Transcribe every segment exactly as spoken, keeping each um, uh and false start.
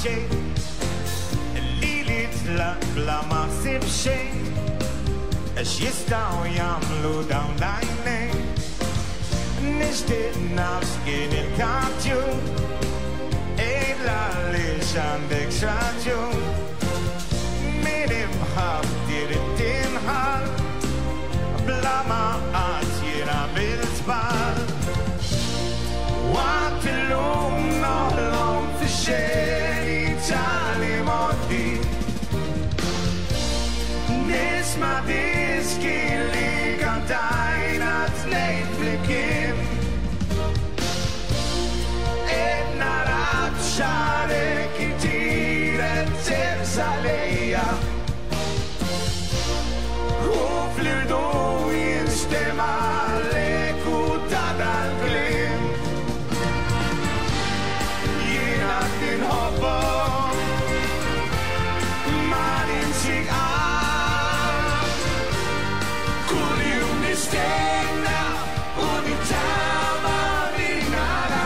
שי לילית למחסיב שי אש יסטאו ימלו דאון דייני נשתית נפסקין אל קאפצ'ו אלה לשנדק שרצ'ו מינים הפתירת תנהל בלמה את ירה בלצבל Waterloo, no long for shady Charlie Monty. This my disky legal dine at late flicking. Et not out shade kitire tersalea. Who flew do in stemale kutadal glim. Din hopper Marin sig an Kurium ni stänga Och ni tammar vinnarna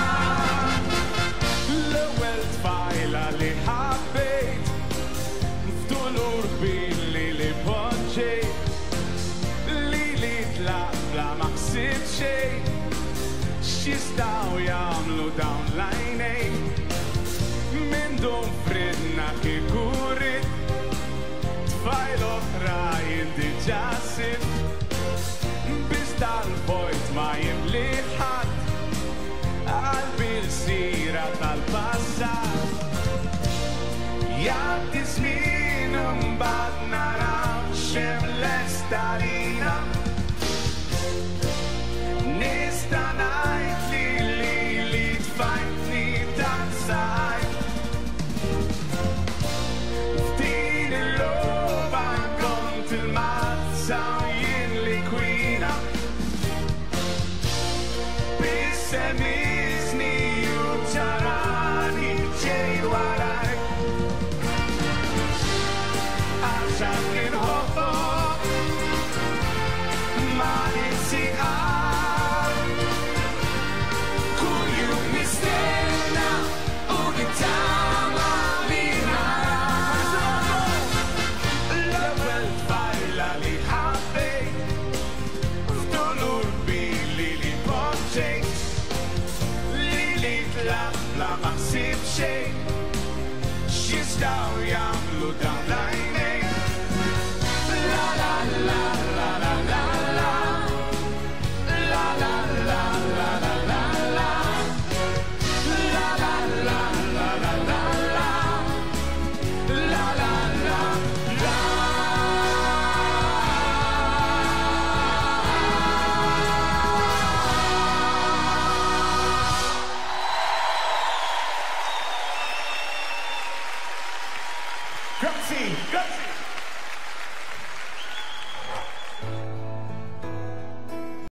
Lowelt fajla li habit Ftolor billi li budget Lilit la bla maxit tjej Kista och jamlo downline Men de fredna ke kurit Tfajl oħra jindiġasit Biex tal-bojt ma jimliħat Qalbi l-sira tal-passat Jaddi żmien imbagħad naraw xem l-estarina Nista' ngħid li li li tfajtni tal-sajt Semizni uċarani ġej waraj Għaxan nħobbo ma ninsiqar Kull jum nistenna u nittama li nara L-ewwel tfajla li ħabbejt F'dolur billi li poġġejt La la maħsib xej Xistaw jamlu dan lajnej La la la la la la la La la la la la la la La la la la la la la La la la la Grazie, grazie.